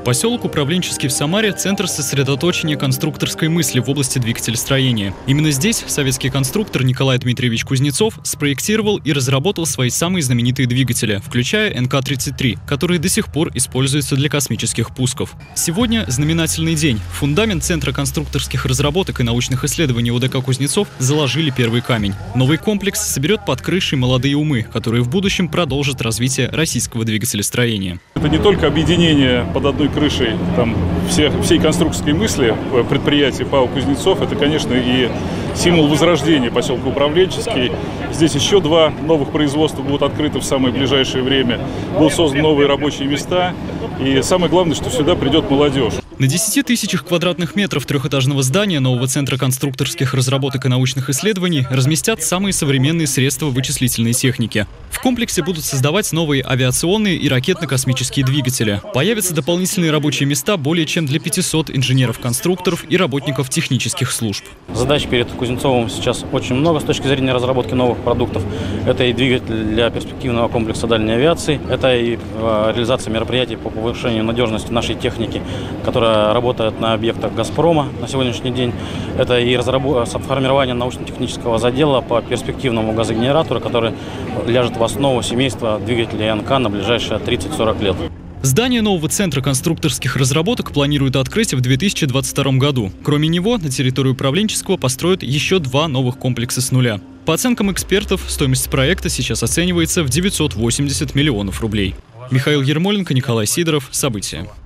Поселок Управленческий в Самаре – центр сосредоточения конструкторской мысли в области двигателестроения. Именно здесь советский конструктор Николай Дмитриевич Кузнецов спроектировал и разработал свои самые знаменитые двигатели, включая НК-33, которые до сих пор используются для космических пусков. Сегодня знаменательный день. Фундамент Центра конструкторских разработок и научных исследований УДК Кузнецов заложили первый камень. Новый комплекс соберет под крышей молодые умы, которые в будущем продолжат развитие российского двигателестроения. Это не только объединение под одной крышей всей конструкторской мысли предприятия ПАО «Кузнецов», это, конечно, и символ возрождения поселка Управленческий. Здесь еще 2 новых производства будут открыты в самое ближайшее время. Будут созданы новые рабочие места. И самое главное, что сюда придет молодежь. На 10 тысячах квадратных метров трехэтажного здания нового Центра конструкторских разработок и научных исследований разместят самые современные средства вычислительной техники. В комплексе будут создавать новые авиационные и ракетно-космические двигатели. Появятся дополнительные рабочие места более чем для 500 инженеров-конструкторов и работников технических служб. Задач перед Кузнецовым сейчас очень много с точки зрения разработки новых продуктов. Это и двигатель для перспективного комплекса дальней авиации, это и реализация мероприятий по повышению надежности нашей техники, которая работает на объектах «Газпрома» на сегодняшний день. Это и формирование научно-технического задела по перспективному газогенератору, который ляжет в основу семейства двигателей НК на ближайшие 30-40 лет. Здание нового Центра конструкторских разработок планируют открыть в 2022 году. Кроме него, на территории Управленческого построят еще 2 новых комплекса с нуля. По оценкам экспертов, стоимость проекта сейчас оценивается в 980 миллионов рублей. Михаил Ермоленко, Николай Сидоров. События.